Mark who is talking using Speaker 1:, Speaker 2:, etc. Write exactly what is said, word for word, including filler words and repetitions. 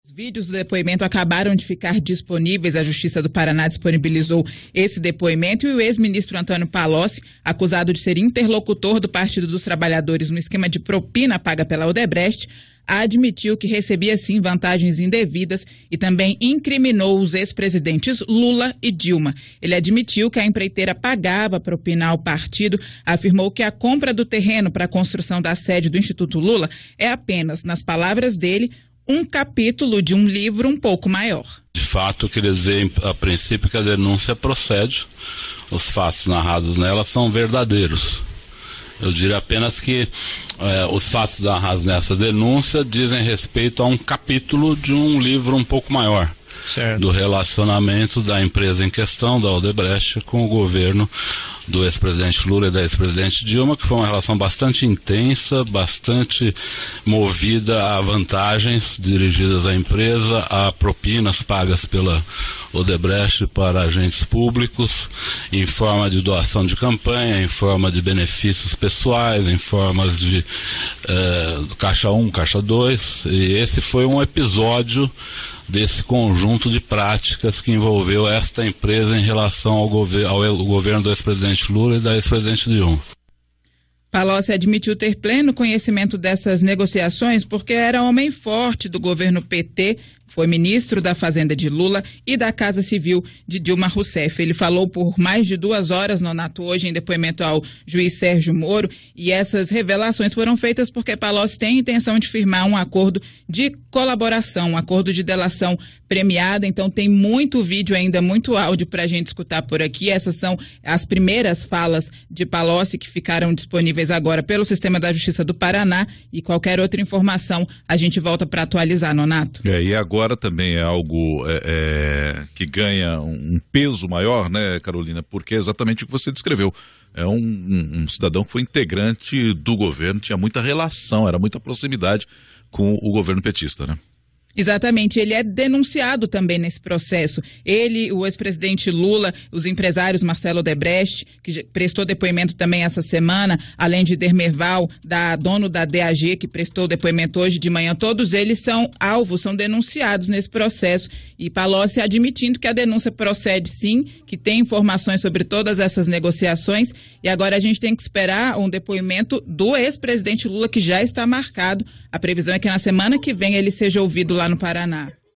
Speaker 1: Os vídeos do depoimento acabaram de ficar disponíveis. A Justiça do Paraná disponibilizou esse depoimento e o ex-ministro Antônio Palocci, acusado de ser interlocutor do Partido dos Trabalhadores no esquema de propina paga pela Odebrecht, admitiu que recebia sim vantagens indevidas e também incriminou os ex-presidentes Lula e Dilma. Ele admitiu que a empreiteira pagava propina ao partido, afirmou que a compra do terreno para a construção da sede do Instituto Lula é apenas, nas palavras dele, um capítulo de um livro um pouco maior.
Speaker 2: De fato, eu queria dizer a princípio que a denúncia procede, os fatos narrados nela são verdadeiros. Eu diria apenas que eh, os fatos narrados nessa denúncia dizem respeito a um capítulo de um livro um pouco maior. Certo. Do relacionamento da empresa em questão, da Odebrecht, com o governo do ex-presidente Lula e da ex-presidente Dilma, que foi uma relação bastante intensa, bastante movida a vantagens dirigidas à empresa, a propinas pagas pela Odebrecht para agentes públicos, em forma de doação de campanha, em forma de benefícios pessoais, em formas de eh, caixa um, caixa dois, e esse foi um episódio desse conjunto de práticas que envolveu esta empresa em relação ao, gover ao governo do ex-presidente Lula e da ex-presidente Dilma.
Speaker 1: Palocci admitiu ter pleno conhecimento dessas negociações porque era homem forte do governo P T, foi ministro da Fazenda de Lula e da Casa Civil de Dilma Rousseff. Ele falou por mais de duas horas, Nonato, hoje em depoimento ao juiz Sérgio Moro, e essas revelações foram feitas porque Palocci tem intenção de firmar um acordo de colaboração, um acordo de delação premiada. Então tem muito vídeo ainda, muito áudio para a gente escutar por aqui. Essas são as primeiras falas de Palocci que ficaram disponíveis agora pelo Sistema da Justiça do Paraná, e qualquer outra informação a gente volta para atualizar, Nonato.
Speaker 3: É, e agora também é algo é, é, que ganha um peso maior, né, Carolina, porque é exatamente o que você descreveu. É um, um, um cidadão que foi integrante do governo, tinha muita relação, era muita proximidade com o governo petista, né?
Speaker 1: Exatamente, ele é denunciado também nesse processo. Ele, o ex-presidente Lula, os empresários Marcelo Odebrecht, que prestou depoimento também essa semana, além de Dermerval, da, dono da D A G, que prestou depoimento hoje de manhã, todos eles são alvos, são denunciados nesse processo. E Palocci admitindo que a denúncia procede sim, que tem informações sobre todas essas negociações, e agora a gente tem que esperar um depoimento do ex-presidente Lula, que já está marcado. A previsão é que na semana que vem ele seja ouvido lá no Paraná.